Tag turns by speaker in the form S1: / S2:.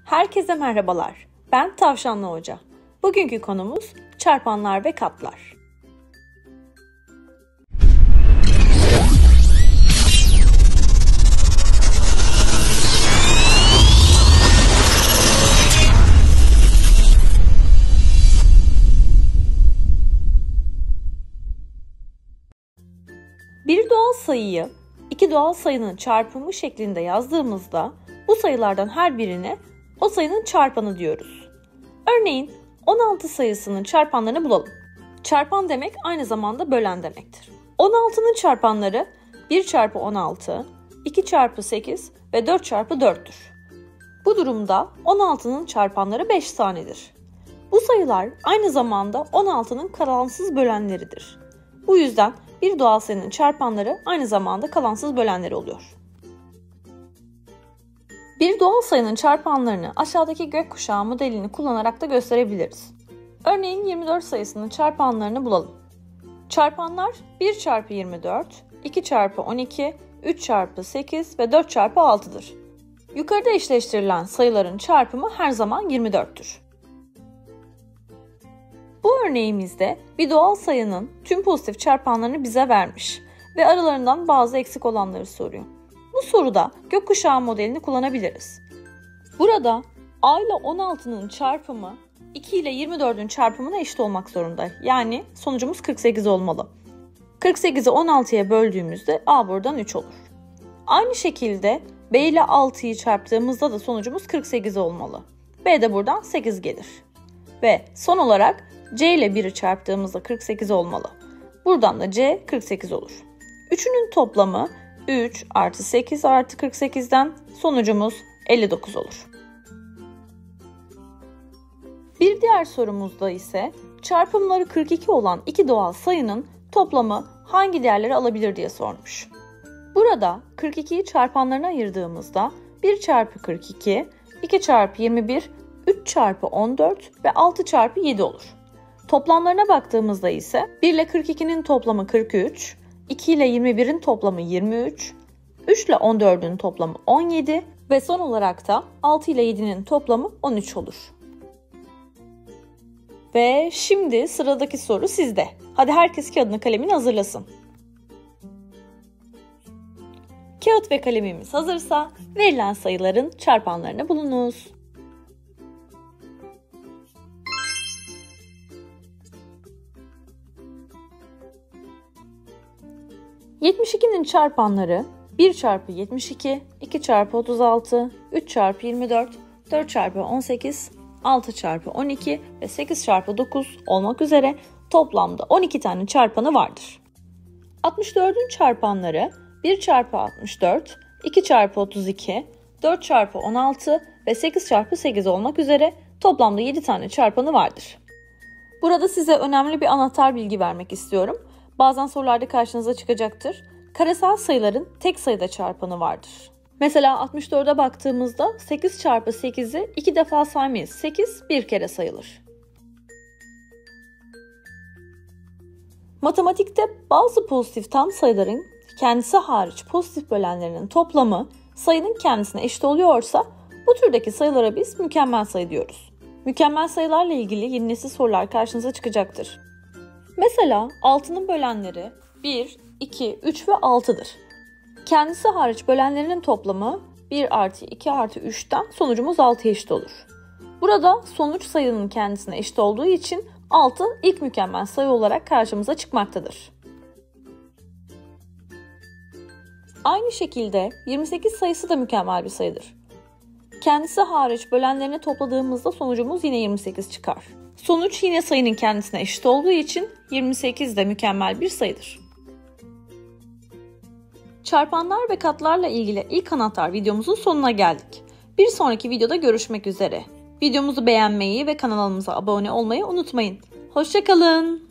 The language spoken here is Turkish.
S1: Herkese merhabalar. Ben Tavşanlı Hoca. Bugünkü konumuz çarpanlar ve katlar. Bir doğal sayıyı iki doğal sayının çarpımı şeklinde yazdığımızda bu sayılardan her birine o sayının çarpanı diyoruz. Örneğin 16 sayısının çarpanlarını bulalım. Çarpan demek aynı zamanda bölen demektir. 16'nın çarpanları 1 çarpı 16, 2 çarpı 8 ve 4 çarpı 4'tür. Bu durumda 16'nın çarpanları 5 tanedir. Bu sayılar aynı zamanda 16'nın kalansız bölenleridir. Bu yüzden bir doğal sayının çarpanları aynı zamanda kalansız bölenleri oluyor. Bir doğal sayının çarpanlarını aşağıdaki gökkuşağı modelini kullanarak da gösterebiliriz. Örneğin 24 sayısının çarpanlarını bulalım. Çarpanlar 1 çarpı 24, 2 çarpı 12, 3 çarpı 8 ve 4 çarpı 6'dır. Yukarıda eşleştirilen sayıların çarpımı her zaman 24'tür. Bu örneğimizde bir doğal sayının tüm pozitif çarpanlarını bize vermiş ve aralarından bazı eksik olanları soruyor. Bu soruda gökkuşağı modelini kullanabiliriz. Burada A ile 16'nın çarpımı 2 ile 24'ün çarpımına eşit olmak zorunda. Yani sonucumuz 48 olmalı. 48'i 16'ya böldüğümüzde A buradan 3 olur. Aynı şekilde B ile 6'yı çarptığımızda da sonucumuz 48 olmalı. B de buradan 8 gelir. Ve son olarak C ile 1'i çarptığımızda 48 olmalı. Buradan da C 48 olur. Üçünün toplamı 3 artı 8 artı 48'den sonucumuz 59 olur. Bir diğer sorumuzda ise çarpımları 42 olan iki doğal sayının toplamı hangi değerleri alabilir diye sormuş. Burada 42'yi çarpanlarına ayırdığımızda 1 çarpı 42, 2 çarpı 21, 3 çarpı 14 ve 6 çarpı 7 olur. Toplamlarına baktığımızda ise 1 ile 42'nin toplamı 43, 2 ile 21'in toplamı 23, 3 ile 14'ün toplamı 17 ve son olarak da 6 ile 7'nin toplamı 13 olur. Ve şimdi sıradaki soru sizde. Hadi herkes kağıdını kalemini hazırlasın. Kağıt ve kalemimiz hazırsa verilen sayıların çarpanlarını bulunuz. 72'nin çarpanları 1 çarpı 72, 2 çarpı 36, 3 çarpı 24, 4 çarpı 18, 6 çarpı 12 ve 8 çarpı 9 olmak üzere toplamda 12 tane çarpanı vardır. 64'ün çarpanları 1 çarpı 64, 2 çarpı 32, 4 çarpı 16 ve 8 çarpı 8 olmak üzere toplamda 7 tane çarpanı vardır. Burada size önemli bir anahtar bilgi vermek istiyorum. Bazen sorularda karşınıza çıkacaktır. Karesel sayıların tek sayıda çarpanı vardır. Mesela 64'e baktığımızda 8 çarpı 8'i 2 defa saymayız. 8 bir kere sayılır. Matematikte bazı pozitif tam sayıların kendisi hariç pozitif bölenlerinin toplamı sayının kendisine eşit oluyorsa bu türdeki sayılara biz mükemmel sayı diyoruz. Mükemmel sayılarla ilgili yeni nesil sorular karşınıza çıkacaktır. Mesela 6'nın bölenleri 1, 2, 3 ve 6'dır. Kendisi hariç bölenlerinin toplamı 1 artı 2 artı 3'ten sonucumuz 6'ya eşit olur. Burada sonuç sayının kendisine eşit olduğu için 6 ilk mükemmel sayı olarak karşımıza çıkmaktadır. Aynı şekilde 28 sayısı da mükemmel bir sayıdır. Kendisi hariç bölenlerini topladığımızda sonucumuz yine 28 çıkar. Sonuç yine sayının kendisine eşit olduğu için 28 de mükemmel bir sayıdır. Çarpanlar ve katlarla ilgili ilk anahtar videomuzun sonuna geldik. Bir sonraki videoda görüşmek üzere. Videomuzu beğenmeyi ve kanalımıza abone olmayı unutmayın. Hoşça kalın.